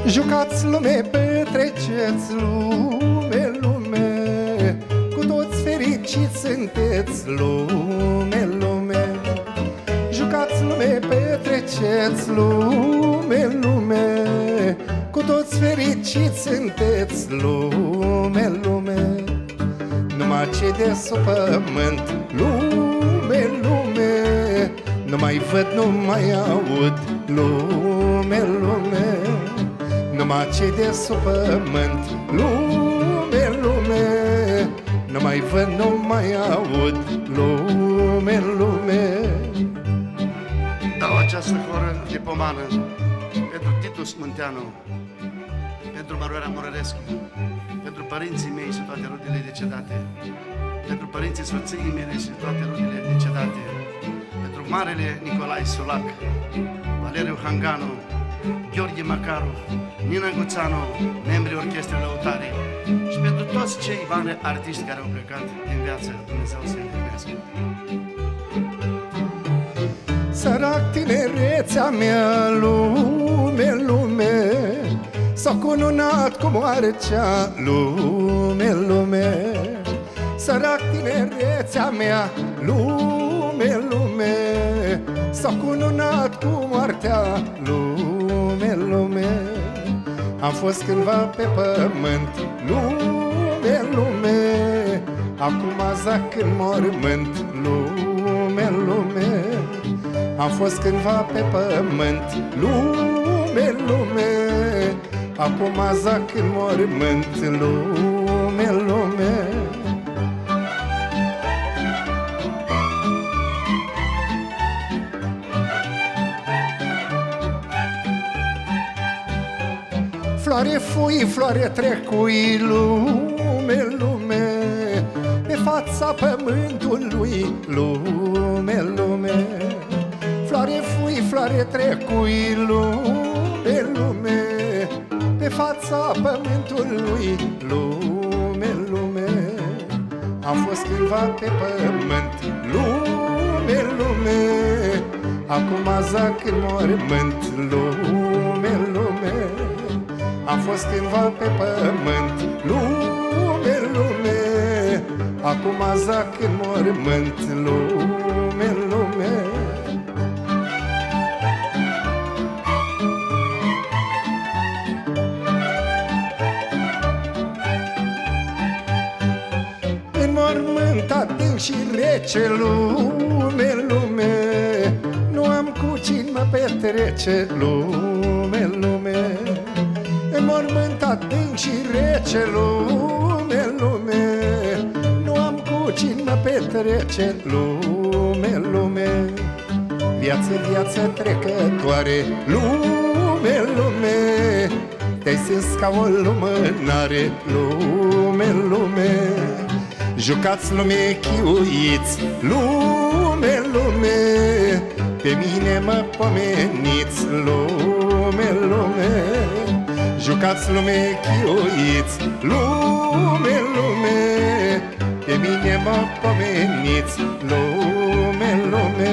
Jucați lume, petreceți lume, lume, cu toți fericiți sunteți lume, lume. Jucați lume, petreceți lume, lume, cu toți fericiți sunteți lume, lume. Numai cei de sub pământ, lume, lume, nu mai văd, nu mai aud, lume, lume. Numai cei de sub pământ, lume, lume, nu mai văd, nu mai aud, lume, lume. Dau această horă de pomană pentru Titus Munteanu, pentru Măroarea Morărescu, pentru părinții mei și toate rudele decedate, pentru părinții soției mele și toate rudele decedate, pentru Marele Nicolae Sulac, Valeriu Hanganu, Gheorghe Macaru, Nina Guțanu, membrii Orchestrei Lăutare, și pentru toți cei mari artiști care au plecat din viață, Dumnezeu să-i primească. Sărac tinerețea mea, lume, lume, s-a cununat cu moartea, lume, lume. Sărac tinerețea mea, lume, lume, s-a cununat cu moartea, lume, lume. Am fost cândva pe pământ, lume, lume, acum zac în mormânt, lume, lume. Am fost cândva pe pământ, lume, lume, acum zac în mormânt, lume, lume. Floare fui, floare trecui, lume, lume, pe fața pământului, lume, lume. Floare fui, floare trecui, lume, lume, pe fața pământului, lume, lume. Am fost cândva pe pământ, lume, lume, acum zac în mormânt, lume, lume. Am fost cândva pe pământ, lume, lume, acum zac în mormânt, lume, lume. Înmormânt adânc și rece, lume, lume, nu am cu cine mă petrece, lume, lume. Înmormânt adânc și rece, lume, lume, nu am cu cine mă petrece, lume, lume. Viață, viață trecătoare, lume, lume, te-ai sins ca o lumânare, lume, lume. Jucați lume, chiuiți, lume, lume, pe mine mă pomeniți, lume, lume. Jucați lume, chiuiți, lume, lume, pe mine mă pomeniți, lume, lume.